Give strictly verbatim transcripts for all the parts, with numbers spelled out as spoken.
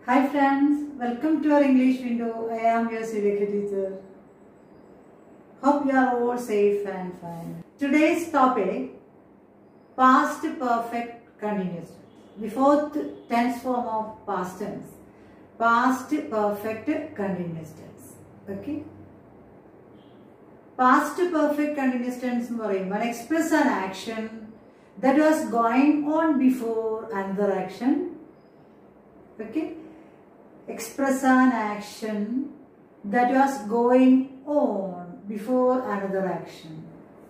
Hi friends, welcome to our English window. I am your civic teacher. Hope you are all safe and fine. Today's topic, past perfect continuous tense. The fourth tense form of past tense. Past perfect continuous tense. Okay. Past perfect continuous tense means express an action that was going on before another action. Okay. Express an action that was going on before another action.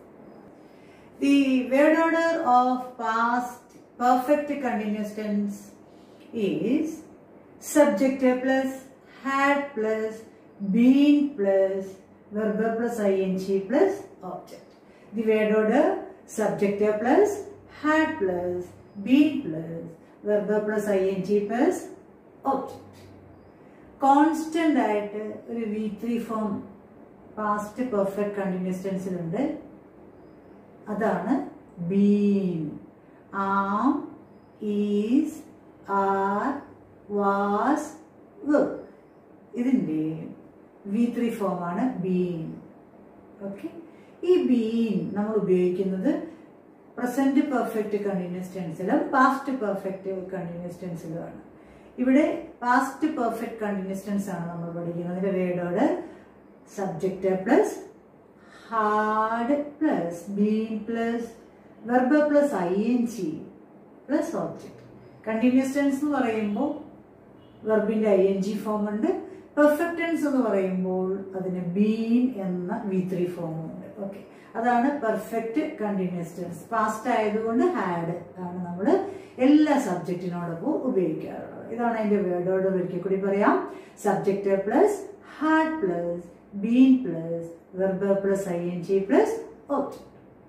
The word order of past perfect continuous tense is subject plus, had plus, been plus, verb plus ing plus object. The word order subject plus, had plus, been plus, verb plus ing plus object. Constant ആയിട്ട് ഒരു V three form past perfect continuous tense ഉണ്ട്. അതാണ് been. Am, is, are, was, were. ഇതിന്റെ V three form ആണ് been. Okay. ഈ been നമ്മൾ ഉപയോഗിക്കുന്നത് present perfect continuous tenseലും past perfect continuous tenseലുമാണ്. ഇവിടെ past perfect continuous tense ആണ് നമ്മൾ പഠിക്കുന്നത്. അതിന്റെ word subject plus, had plus, been plus, verb plus ing plus object. Continuous tense എന്ന് പറയുമ്പോൾ വെർബിന്റെ ing ഫോം ഉണ്ട്. പെർഫെക്റ്റ് ടെൻസ് എന്ന് പറയുമ്പോൾ അതിന് been എന്ന V three ഫോം ഉണ്ട്. ഓക്കെ, അതാണ് പെർഫെക്റ്റ് കണ്ടിന്യൂസ് ടെൻസ്. പാസ്റ്റ് ആയതുകൊണ്ട് ഹാഡ് ആണ് നമ്മൾ എല്ലാ സബ്ജക്റ്റിനോടൊപ്പം ഉപയോഗിക്കാറുള്ളത്. ഇതാണ് അതിന്റെ വേർഡ് ഓർഡർ. ഒരിക്കൽ കൂടി പറയാം. Subject plus, had plus, been plus, verb plus ing plus object.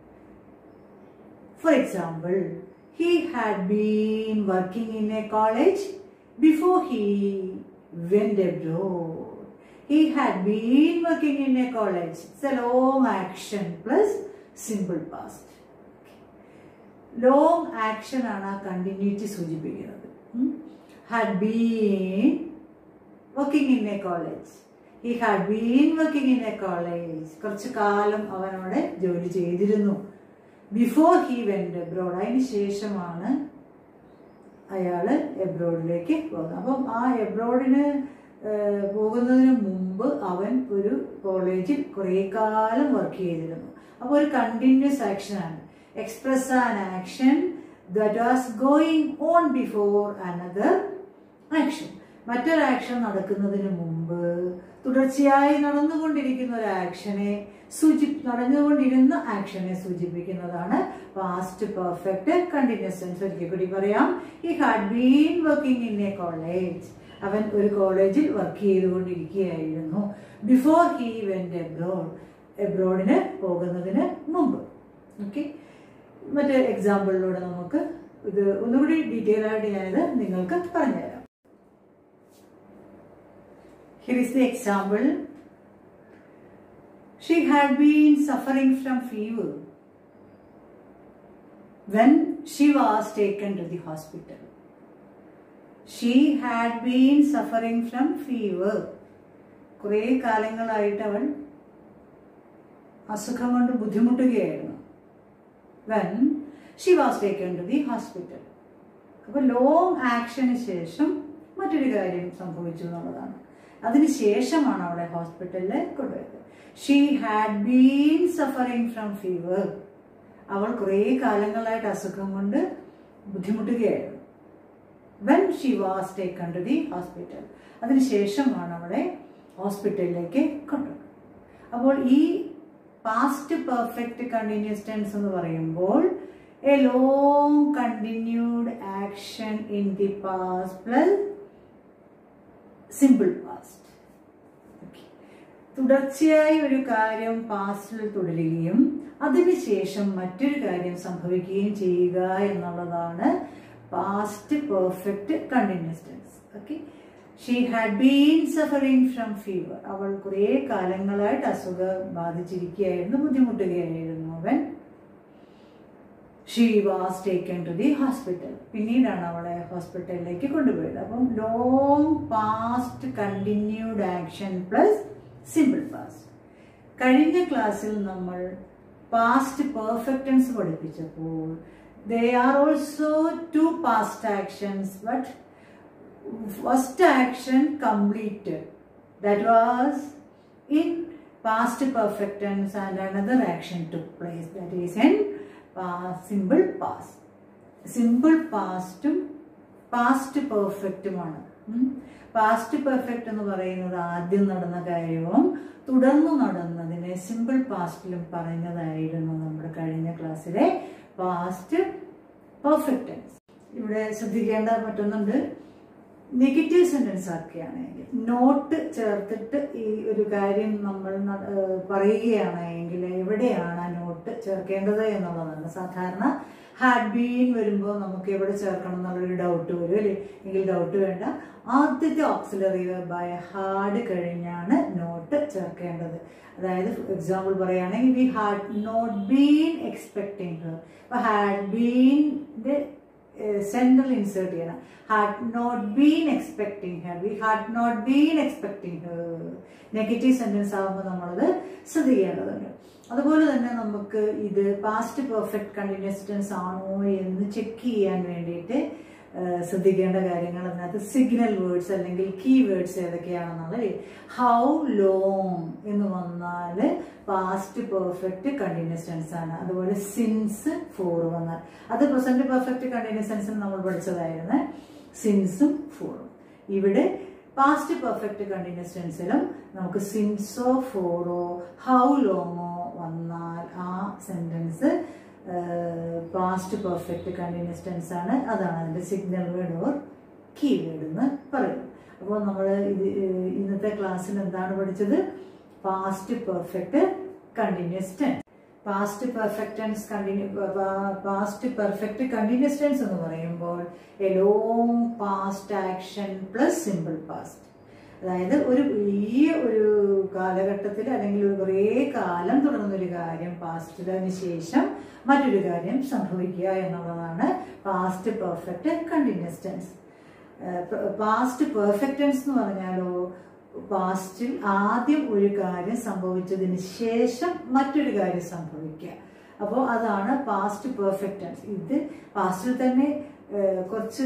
For example, he had been working in a college before he went abroad. He had been working in a college. It's a long action plus simple past. Long action ആണ് continuity സൂചിപ്പിക്കുന്നത്. Had been working in a college. He had been working in a college. കുറച്ചു കാലം അവൻ അവിടെ ജോലി ചെയ്തിരുന്നു. Before he went abroad. അതിന് ശേഷമാണ് അയാള് എബ്രോഡിലേക്ക് പോകുന്നത്. അപ്പം ആ എബ്രോഡിന് പോകുന്നതിന് മുമ്പ് അവൻ ഒരു കോളേജിൽ കുറെ കാലം വർക്ക് ചെയ്തിരുന്നു. അപ്പോൾ ഒരു കണ്ടിന്യൂസ് ആക്ഷൻ ആണ്. Express an action that was going on before another action. മറ്റൊരു ആക്ഷൻ നടക്കുന്നതിന് മുമ്പ് തുടർച്ചയായി നടന്നുകൊണ്ടിരിക്കുന്ന ഒരു ആക്ഷനെ സൂചി നടന്നുകൊണ്ടിരുന്ന ആക്ഷനെ സൂചിപ്പിക്കുന്നതാണ് പാസ്റ്റ് പെർഫെക്റ്റ് കണ്ടിന്യൂസ് ടെൻസ്. ഒരിക്കൽ കൂടി പറയാം. He had been working in a college. അവൻ ഒരു കോളേജിൽ വർക്ക് ചെയ്തുകൊണ്ടിരിക്കുകയായിരുന്നു. Before he went abroad. എബ്രോഡിന് പോകുന്നതിന് മുമ്പ്. ഓക്കെ, മറ്റേ എക്സാമ്പിളിലൂടെ നമുക്ക് ഇത് ഒന്നുകൂടി ഡീറ്റെയിൽ ആയിട്ട് ഞാനിത് നിങ്ങൾക്ക് പറഞ്ഞുതരാം. Here is the example. She had been suffering from fever when she was taken to the hospital. She had been suffering from fever. കുറേ കാലങ്ങളായിട്ട് അവൾ അസുഖം കൊണ്ട് ബുദ്ധിമുട്ടുകയായിരുന്നു. When she was taken to the hospital. അപ്പോൾ ലോങ് ആക്ഷന് ശേഷം മറ്റൊരു കാര്യം സംഭവിച്ചു എന്നുള്ളതാണ്. അതിനുശേഷമാണ് അവളെ ഹോസ്പിറ്റലിൽ കൊണ്ടുപോയത്. She had been suffering from fever. അവൾ കുറേ കാലങ്ങളായിട്ട് അസുഖം കൊണ്ട് ബുദ്ധിമുട്ടുകയായിരുന്നു. When she was taken to the hospital. അതിനുശേഷമാണ് അവളെ ഹോസ്പിറ്റലിലേക്ക് കൊണ്ടുപോയത്. അപ്പോൾ ഈ പാസ്റ്റ് പെർഫെക്റ്റ് കണ്ടിന്യൂസ് ടെൻസ് എന്ന് പറയുമ്പോൾ a long continued action in the past plus simple past. തുടർച്ചയായി ഒരു കാര്യം പാസ്റ്റിൽ തുടരുകയും അതിനുശേഷം മറ്റൊരു കാര്യം സംഭവിക്കുകയും ചെയ്യുക എന്നുള്ളതാണ് past perfect continuous tense. Okay, she had been suffering from fever. അവൾ കുറേ കാലങ്ങളായിട്ട് അസുഖം ബാധിച്ചിരിക്കുകയായിരുന്നു, ബുദ്ധിമുട്ടുകയായിരുന്നു അവൻ. She was taken to the hospital. പിന്നീടാണ് അവളെ ഹോസ്പിറ്റലിലേക്ക് കൊണ്ടുപോയത്. അപ്പം long past continued action plus simple past. കഴിഞ്ഞ ക്ലാസ്സിൽ നമ്മൾ പാസ്റ്റ് പെർഫെക്റ്റ് ടെൻസ് പഠിപ്പിച്ചപ്പോൾ they are also two past actions, but first action completed, that was in past perfect tense, and another action took place, that is in past, simple past. Simple past um past perfect ആണ്. Past perfect എന്ന് പറയുന്നത് ആദ്യം നടന്ന കാര്യവും തുടർന്ന് നടന്നതിനെ simple പാസ്റ്റിലും പറയുന്നതായിരുന്നു നമ്മുടെ കഴിഞ്ഞ ക്ലാസ്സിലെ പാസ്റ്റ് പെർഫെക്റ്റ് ടെൻസ്. ഇവിടെ ശ്രദ്ധിക്കേണ്ട മറ്റൊന്നുണ്ട്, നെഗറ്റീവ് സെന്റൻസ് ആക്കുകയാണെങ്കിൽ നോട്ട് ചേർത്തിട്ട് ഈ ഒരു കാര്യം നമ്മൾ പറയുകയാണെങ്കിൽ എവിടെയാണ് ആ നോട്ട് ചേർക്കേണ്ടത് എന്നുള്ളതാണ്. സാധാരണ ഹാഡ് ബീൻ വരുമ്പോൾ നമുക്ക് എവിടെ ചേർക്കണം എന്നുള്ളൊരു ഡൗട്ട് വരും അല്ലേ? എങ്കിൽ ഡൗട്ട് വേണ്ട, ആദ്യത്തെ ഓക്സിലറി വെർബായ ഹാഡ് കഴിഞ്ഞാണ് നോട്ട് ചേർക്കേണ്ടത്. അതായത് എക്സാമ്പിൾ പറയുകയാണെങ്കിൽ we had not been expecting her. അപ്പൊ ഹാഡ് ബീൻ്റെ സെൻട്രൽ ഇൻസേർട്ട് ചെയ്യണം. Had not been expecting her, we had not been expecting her. Negative sentence ആകുമ്പോൾ നമ്മളത് ശ്രദ്ധിക്കേണ്ടതുണ്ട്. അതുപോലെ തന്നെ നമുക്ക് ഇത് പാസ്റ്റ് പെർഫെക്റ്റ് കണ്ടിന്യൂസ് ടെൻസ് ആണോ എന്ന് ചെക്ക് ചെയ്യാൻ വേണ്ടിയിട്ട് ശ്രദ്ധിക്കേണ്ട കാര്യങ്ങൾ അതിനകത്ത് സിഗ്നൽ വേർഡ്സ് അല്ലെങ്കിൽ കീ വേർഡ്സ് ഏതൊക്കെയാണെന്നുള്ളത്. ഹൗ ലോങ് എന്ന് വന്നാൽ പാസ്റ്റ് പെർഫെക്റ്റ് കണ്ടിന്യൂസ് ടെൻസ് ആണ്. അതുപോലെ സിൻസ് ഫോർ വന്നാൽ അത് പ്രസന്റ് പെർഫെക്റ്റ് കണ്ടിന്യൂസ് ടെൻസിന് നമ്മൾ പഠിച്ചതായിരുന്നു, സിൻസും ഫോറും. ഇവിടെ പാസ്റ്റ് പെർഫെക്റ്റ് കണ്ടിന്യൂസ് ടെൻസിലും നമുക്ക് സിൻസോ ഫോറോ ഹൗ ലോങ്ങോ വന്നാൽ ആ sentence past perfect continuous tense ആണ്. അതാണ് അതിന്റെ signal word or key word എന്ന് പറയുന്നത്. അപ്പോൾ നമ്മൾ ഇത് ഇന്നത്തെ ക്ലാസ്സിൽ എന്താണ് പഠിച്ചത്? Past perfect continuous tense. Past perfect tense continue past perfect continuous tense എന്ന് പറയുമ്പോൾ a long past action plus simple past. അതായത് ഒരു വലിയ ഒരു കാലഘട്ടത്തിൽ അല്ലെങ്കിൽ ഒരു കുറേ കാലം തുടർന്നൊരു കാര്യം പാസ്റ്റിന് ശേഷം മറ്റൊരു കാര്യം സംഭവിക്കുക എന്നുള്ളതാണ് past perfect continuous tense. Past perfect tense എന്ന് പറഞ്ഞാലോ പാസ്റ്റിൽ ആദ്യം ഒരു കാര്യം സംഭവിച്ചതിന് ശേഷം മറ്റൊരു കാര്യം സംഭവിക്കുക. അപ്പോൾ അതാണ് പാസ്റ്റ് പെർഫെക്റ്റ് ടെൻസ്. ഇത് പാസ്റ്റിൽ തന്നെ കുറച്ച്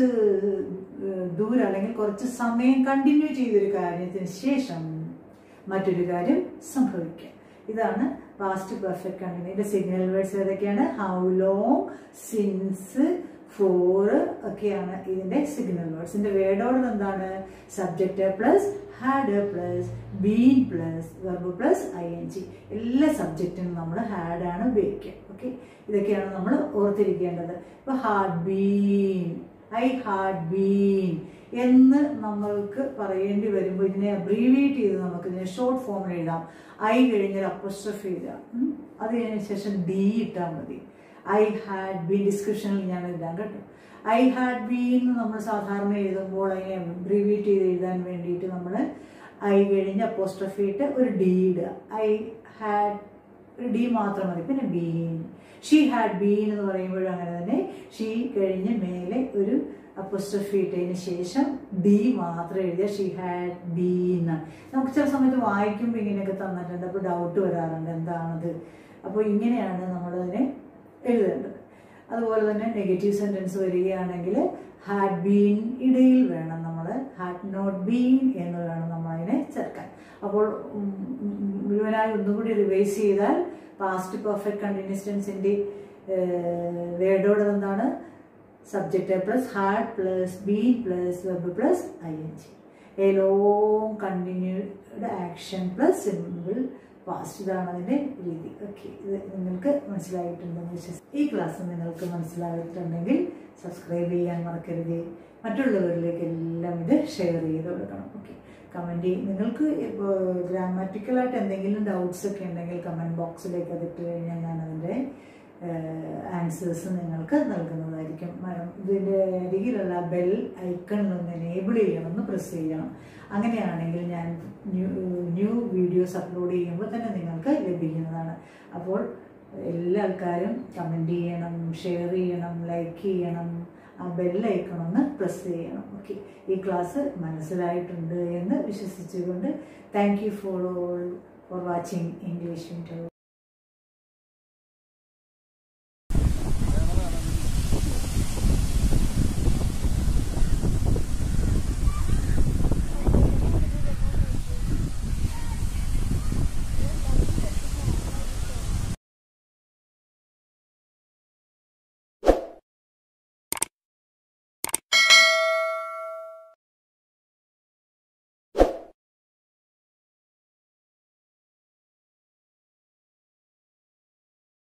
ദൂരം അല്ലെങ്കിൽ കുറച്ച് സമയം കണ്ടിന്യൂ ചെയ്തൊരു കാര്യത്തിന് ശേഷം മറ്റൊരു കാര്യം സംഭവിക്കുക. ഇതാണ് past perfect continue. Signal words ഏതൊക്കെയാണ്? ഹൗ ലോങ്, സിൻസ്, ഫോർ ഒക്കെയാണ് ഇതിന്റെ സിഗ്നൽ വേർഡ്സ്. ഇതിന്റെ വേർഡ് ഓർഡർ എന്താണ്? Subject plus had plus been plus verb plus I N G. എല്ലാ സബ്ജക്റ്റിനും നമ്മൾ ഹാഡ് ആണ് ഉപയോഗിക്കുക. ഓക്കെ, ഇതൊക്കെയാണ് നമ്മൾ ഓർത്തിരിക്കേണ്ടത്. ഇപ്പൊ had been, I had been എന്ന് നമ്മൾക്ക് പറയേണ്ടി വരുമ്പോൾ ഇതിനെ അബ്രീവിയേറ്റ് ചെയ്ത് നമുക്ക് ഇതിനെ ഷോർട്ട് ഫോമിൽ എഴുതാം. ഐ കഴിഞ്ഞാൽ അപ്പോസ്ട്രോഫി എഴുതാം, അത് കഴിഞ്ഞ ശേഷം ഡി ഇട്ടാൽ മതി. ഐ ഹാഡ് ബീൻ ഡിസ്ക്രിപ്ഷനിൽ ഞാൻ എഴുതാം കേട്ടോ. ഐ ഹാഡ് ബീൻ നമ്മൾ സാധാരണ എഴുതുമ്പോൾ അതിനെ അബ്രീവിയേറ്റ് ചെയ്ത് എഴുതാൻ വേണ്ടിയിട്ട് നമ്മൾ ഐ കഴിഞ്ഞ് അപ്പോസ്ട്രോഫി ഇട്ട് ഒരു ഡി ഇടുക. ഐ ഹാഡ് ഒരു ഡി മാത്രം മതി. പിന്നെ ബീൻ, ഷീ ഹാഡ് ബീൻ എന്ന് പറയുമ്പോഴും അങ്ങനെ തന്നെ ഷീ കഴിഞ്ഞ് മേലെ ഒരു അപ്പോസ്ട്രോഫി ഇട്ടതിന് ശേഷം ഡി മാത്രം എഴുതിയ ഷീ ഹാഡ് ബീൻ. നമുക്ക് ചില സമയത്ത് വായിക്കുമ്പോൾ ഇങ്ങനെയൊക്കെ തന്നിട്ടുണ്ട്, അപ്പോൾ ഡൗട്ട് വരാറുണ്ട് എന്താണത്. അപ്പോൾ ഇങ്ങനെയാണ് നമ്മളതിനെ എഴുതേണ്ടത്. അതുപോലെ തന്നെ നെഗറ്റീവ് സെന്റൻസ് വരികയാണെങ്കിൽ ഹാഡ് ബീൻ ഇടയിൽ വേണം നമ്മൾ ഹാഡ് നോട്ട് ബീൻ എന്ന് വേണം നമ്മൾ അതിനെ ചേർക്കാൻ. അപ്പോൾ മുഴുവനായി ഒന്നുകൂടി റിവൈസ് ചെയ്താൽ പാസ്റ്റ് പെർഫെക്റ്റ് കണ്ടിന്യൂസ് ടെൻസിന്റെ വേർഡ് ഓർഡർ എന്താണ്? Subject plus had plus been plus verb plus I N G. A long continued action plus simple past. ഇതാണ് അതിന്റെ രീതി. ഓക്കെ, ഇത് നിങ്ങൾക്ക് മനസ്സിലായിട്ടുണ്ടെന്ന് വിശ്വസിക്കുന്നു. ഈ ക്ലാസ് നിങ്ങൾക്ക് മനസ്സിലായിട്ടുണ്ടെങ്കിൽ സബ്സ്ക്രൈബ് ചെയ്യാൻ മറക്കരുത്. മറ്റുള്ളവരിലേക്ക് എല്ലാം ഇത് ഷെയർ ചെയ്ത് കൊടുക്കണം. ഓക്കെ, കമൻറ്റ് ചെയ്യും. നിങ്ങൾക്ക് ഇപ്പോൾ ഗ്രാമറ്റിക്കലായിട്ട് എന്തെങ്കിലും ഡൗട്ട്സ് ഒക്കെ ഉണ്ടെങ്കിൽ കമൻറ്റ് ബോക്സിലേക്ക് അതിട്ട് കഴിഞ്ഞാൽ ഞാൻ അതിൻ്റെ ആൻസേഴ്സ് നിങ്ങൾക്ക് നൽകുന്നതായിരിക്കും. മാഡം ഇതിൻ്റെ അരികിലുള്ള ബെൽ ഐക്കണിലൊന്ന് എനേബിൾ ചെയ്യണം, ഒന്ന് പ്രസ് ചെയ്യണം. അങ്ങനെയാണെങ്കിൽ ഞാൻ ന്യൂ ന്യൂ വീഡിയോസ് അപ്ലോഡ് ചെയ്യുമ്പോൾ തന്നെ നിങ്ങൾക്ക് ലഭിക്കുന്നതാണ്. അപ്പോൾ എല്ലാ ആൾക്കാരും കമൻറ്റ് ചെയ്യണം, ഷെയർ ചെയ്യണം, ലൈക്ക് ചെയ്യണം, ആ ബെല്ലൈക്കണമെന്ന് പ്രസ് ചെയ്യണം. ഓക്കെ, ഈ ക്ലാസ് മനസ്സിലായിട്ടുണ്ട് എന്ന് വിശ്വസിച്ചുകൊണ്ട് thank you for all for watching English window.